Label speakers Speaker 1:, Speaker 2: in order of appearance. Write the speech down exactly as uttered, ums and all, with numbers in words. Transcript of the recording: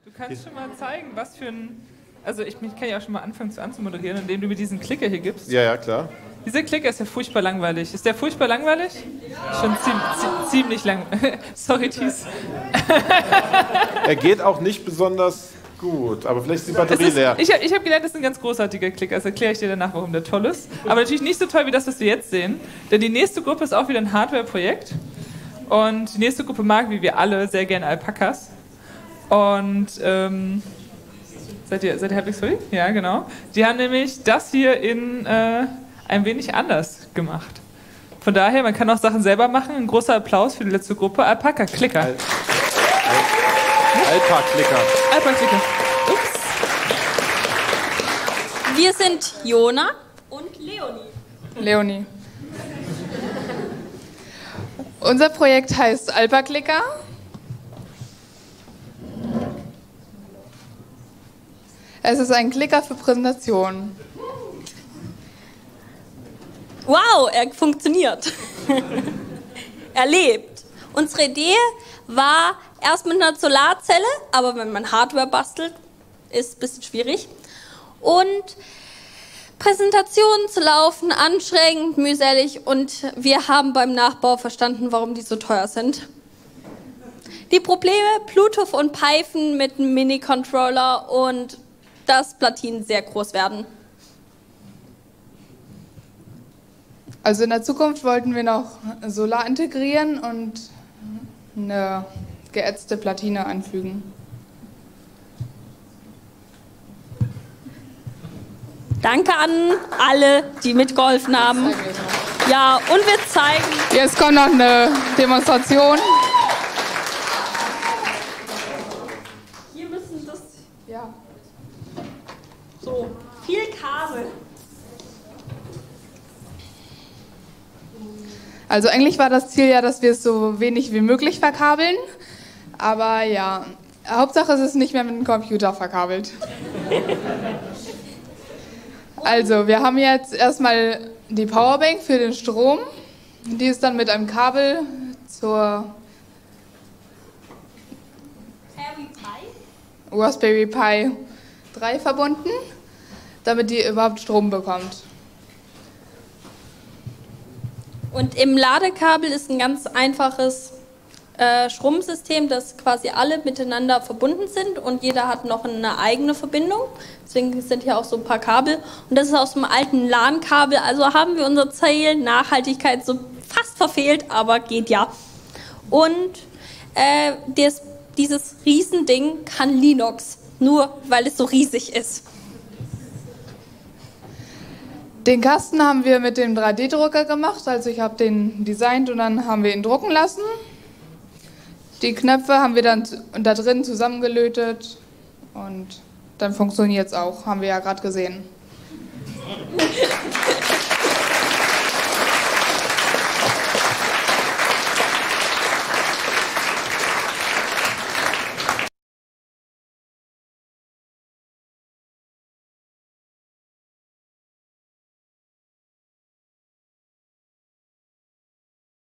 Speaker 1: Du kannst schon mal zeigen, was für ein... Also ich, ich kann ja auch schon mal anfangen zu anzumoderieren, indem du mir diesen Klicker hier gibst.
Speaker 2: Ja, ja, klar.
Speaker 1: Dieser Klicker ist ja furchtbar langweilig. Ist der furchtbar langweilig? Ja. Schon zie zie ziemlich lang. Sorry, Thies.
Speaker 2: Er geht auch nicht besonders gut, aber vielleicht ist die Batterie
Speaker 1: ist,
Speaker 2: leer.
Speaker 1: Ich habe ich hab gelernt, das ist ein ganz großartiger Klicker. Das erkläre ich dir danach, warum der toll ist. Aber natürlich nicht so toll wie das, was wir jetzt sehen. Denn die nächste Gruppe ist auch wieder ein Hardware-Projekt. Und die nächste Gruppe mag, wie wir alle, sehr gerne Alpakas. Und... Ähm, Seid ihr, seid ihr halbwegs free? Ja, genau. Die haben nämlich das hier in äh, ein wenig anders gemacht. Von daher, man kann auch Sachen selber machen. Ein großer Applaus für die letzte Gruppe. Alpaka-Klicker.
Speaker 2: Al Al Alpaka-Klicker.
Speaker 1: Alpaka-Klicker. Ups.
Speaker 3: Wir sind Jona und Leonie.
Speaker 4: Leonie. Unser Projekt heißt Alpaka-Klicker. Es ist ein Klicker für Präsentationen.
Speaker 3: Wow, er funktioniert. Er lebt. Unsere Idee war erst mit einer Solarzelle, aber wenn man Hardware bastelt, ist es ein bisschen schwierig. Und Präsentationen zu laufen, anstrengend, mühselig, und wir haben beim Nachbau verstanden, warum die so teuer sind. Die Probleme, Bluetooth und Python mit einem Mini-Controller und dass Platinen sehr groß werden.
Speaker 4: Also in der Zukunft wollten wir noch Solar integrieren und eine geätzte Platine anfügen.
Speaker 3: Danke an alle, die mitgeholfen haben. Ja, und wir zeigen...
Speaker 4: Jetzt kommt noch eine Demonstration.
Speaker 3: Hier müssen das...
Speaker 4: Ja.
Speaker 3: So, viel Kabel.
Speaker 4: Also eigentlich war das Ziel ja, dass wir es so wenig wie möglich verkabeln. Aber ja, Hauptsache es ist nicht mehr mit dem Computer verkabelt. Also, wir haben jetzt erstmal die Powerbank für den Strom. Die ist dann mit einem Kabel zur Raspberry Pi drei verbunden, damit die überhaupt Strom bekommt.
Speaker 3: Und im Ladekabel ist ein ganz einfaches äh, Stromsystem, das quasi alle miteinander verbunden sind und jeder hat noch eine eigene Verbindung. Deswegen sind hier auch so ein paar Kabel. Und das ist aus dem alten LAN-Kabel. Also haben wir unser Ziel Nachhaltigkeit so fast verfehlt, aber geht ja. Und äh, des, dieses Riesending kann Linux, nur weil es so riesig ist.
Speaker 4: Den Kasten haben wir mit dem drei D Drucker gemacht, also ich habe den designt und dann haben wir ihn drucken lassen. Die Knöpfe haben wir dann da drin zusammengelötet und dann funktioniert es auch, haben wir ja gerade gesehen.